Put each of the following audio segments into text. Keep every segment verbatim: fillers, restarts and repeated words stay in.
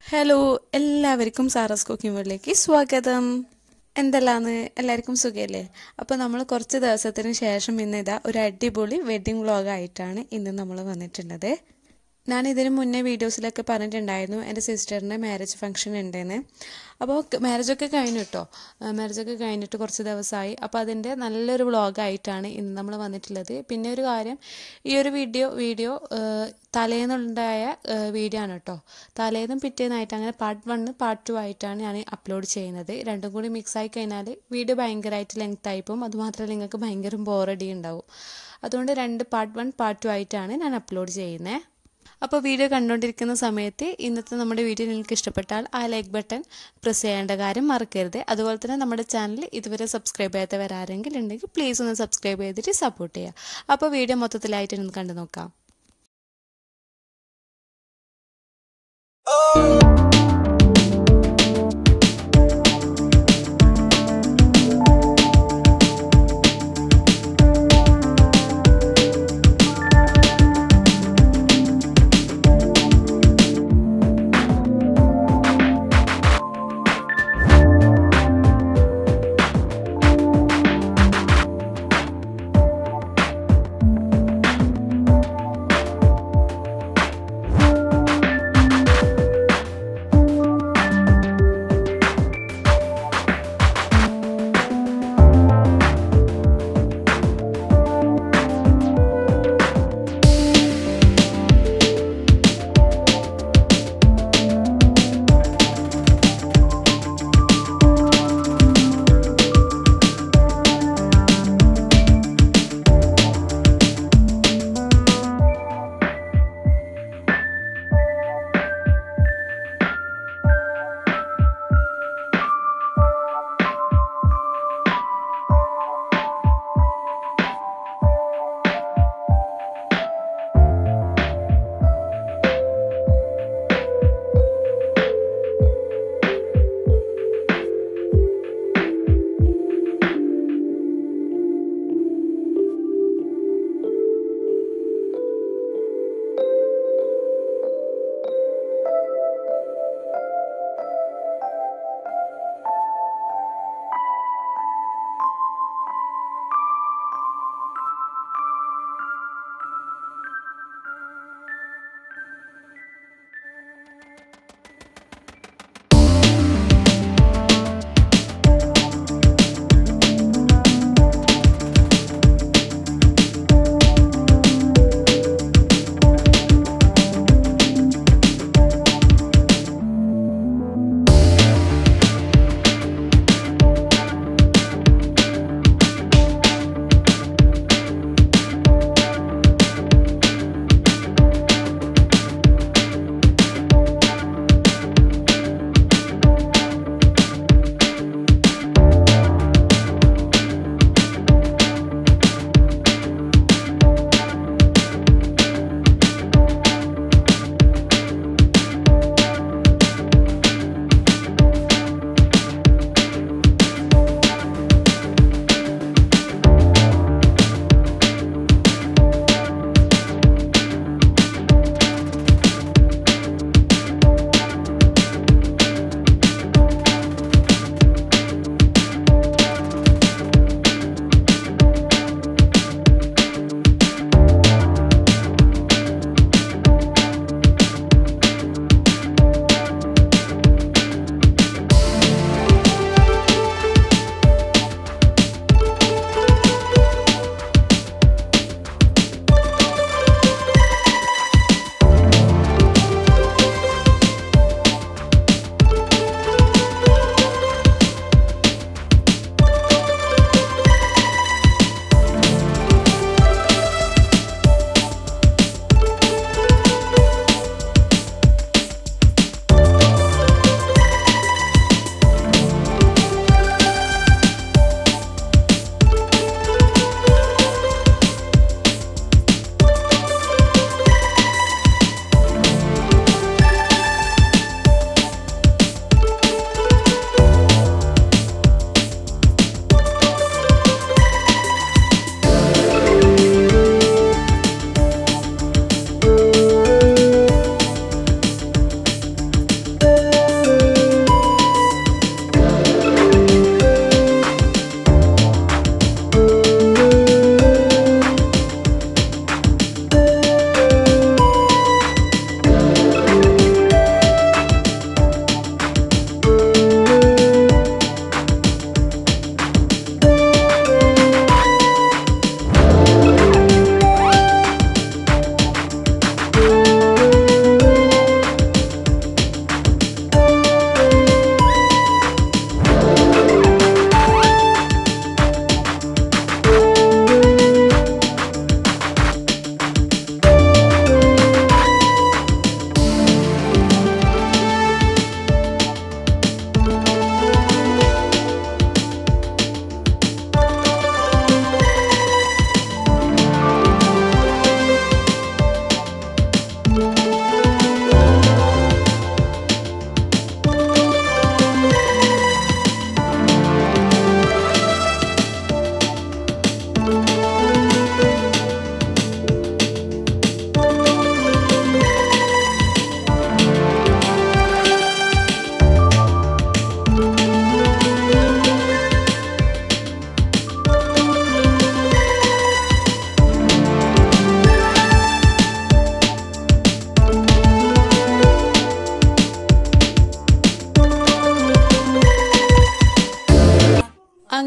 Hello എല്ലാവർക്കും Sara's cooking വീട്ടിലേക്ക് സ്വാഗതം. എന്തെല്ലാന്ന് എല്ലാവർക്കും സുഖമല്ലേ? അപ്പോൾ നമ്മൾ കുറച്ച് ദിവസത്തിന് ശേഷം ഇന്ന് ഇതാ ഒരു അടിപൊളി വെഡ്ഡിങ് വ്ളോഗായിട്ടാണ് ഇന്ന് നമ്മൾ വന്നിട്ടുള്ളത്. ഞാൻ ഇതിന് മുന്നേ വീഡിയോസിലൊക്കെ പറഞ്ഞിട്ടുണ്ടായിരുന്നു എൻ്റെ സിസ്റ്ററിൻ്റെ മാരേജ് ഫംഗ്ഷൻ ഉണ്ടെന്ന്. അപ്പോൾ മാരേജൊക്കെ കഴിഞ്ഞു കേട്ടോ. മാരേജൊക്കെ കഴിഞ്ഞിട്ട് കുറച്ച് ദിവസമായി. അപ്പോൾ അതിൻ്റെ നല്ലൊരു വ്ളോഗായിട്ടാണ് ഇന്ന് നമ്മൾ വന്നിട്ടുള്ളത്. പിന്നെ ഒരു കാര്യം, ഈ ഒരു വീഡിയോ വീഡിയോ തലേന്നുണ്ടായ വീഡിയോ ആണ് കേട്ടോ. തലേന്നും പിറ്റേന്നായിട്ട് അങ്ങനെ പാർട്ട് വണ്ണ് പാർട്ട് ടു ആയിട്ടാണ് ഞാൻ അപ്ലോഡ് ചെയ്യുന്നത്. രണ്ടും കൂടി മിക്സ് ആയി കഴിഞ്ഞാൽ വീഡിയോ ഭയങ്കരമായിട്ട് ലെങ്ത് ആയി പോകും. അതുമാത്രമല്ല നിങ്ങൾക്ക് ഭയങ്കര ബോറടി ഉണ്ടാവും. അതുകൊണ്ട് രണ്ട് പാർട്ട് വൺ പാർട്ട് ടു ആയിട്ടാണ് ഞാൻ അപ്ലോഡ് ചെയ്യുന്നത്. അപ്പോൾ വീഡിയോ കണ്ടുകൊണ്ടിരിക്കുന്ന സമയത്ത് ഇന്നത്തെ നമ്മുടെ വീഡിയോ നിങ്ങൾക്ക് ഇഷ്ടപ്പെട്ടാൽ ആ ലൈക്ക് ബട്ടൺ പ്രസ് ചെയ്യേണ്ട കാര്യം മറക്കരുത്. അതുപോലെ തന്നെ നമ്മുടെ ചാനൽ ഇതുവരെ സബ്സ്ക്രൈബ് ചെയ്യാത്തവരാരെങ്കിലും ഉണ്ടെങ്കിൽ പ്ലീസ് ഒന്ന് സബ്സ്ക്രൈബ് ചെയ്തിട്ട് സപ്പോർട്ട് ചെയ്യുക. അപ്പോൾ വീഡിയോ മൊത്തത്തിലായിട്ട് ഒന്ന് കണ്ടു നോക്കാം.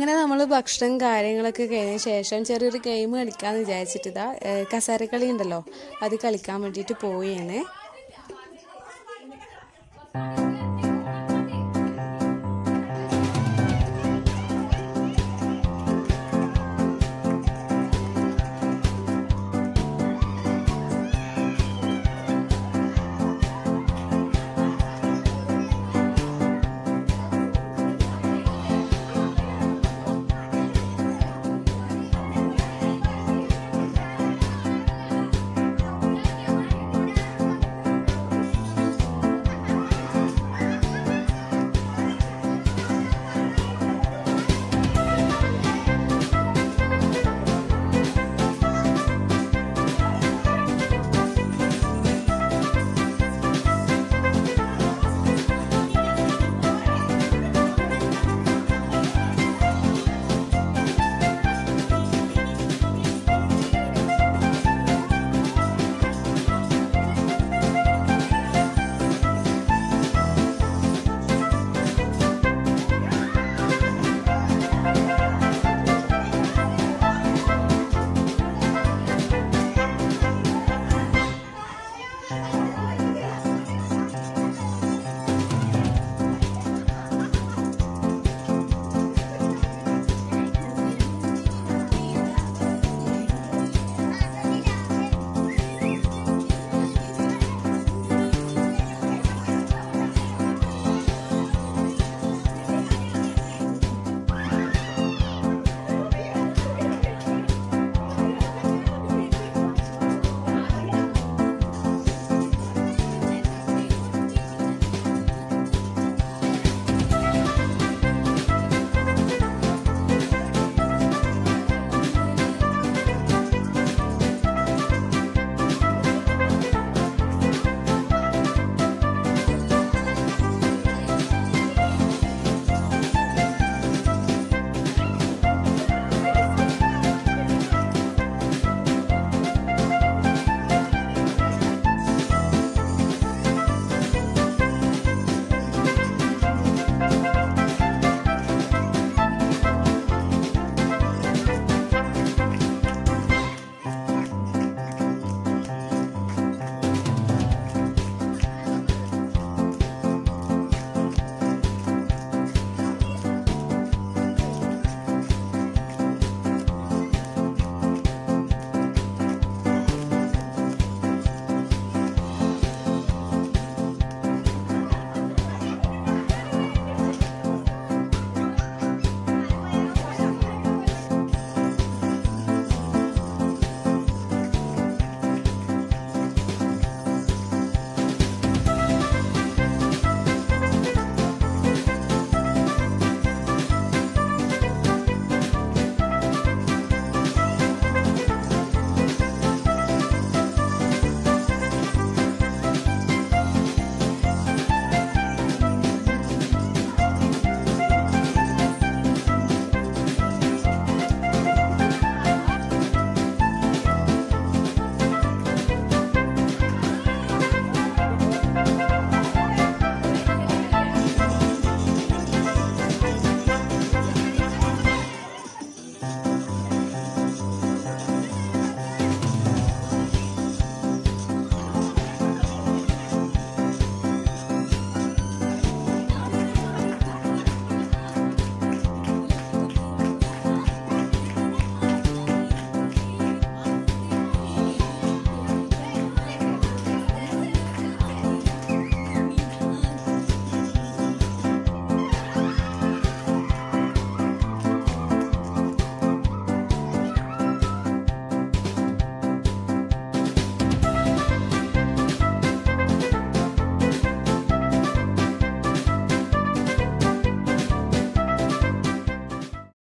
അങ്ങനെ നമ്മൾ ഭക്ഷണം കാര്യങ്ങളൊക്കെ കഴിഞ്ഞ ശേഷം ചെറിയൊരു ഗെയിം കളിക്കാമെന്ന് വിചാരിച്ചിട്ട് ഇതാ കസാരക്കളി ഉണ്ടല്ലോ അത് കളിക്കാൻ വേണ്ടിയിട്ട് പോവുകയാണ്.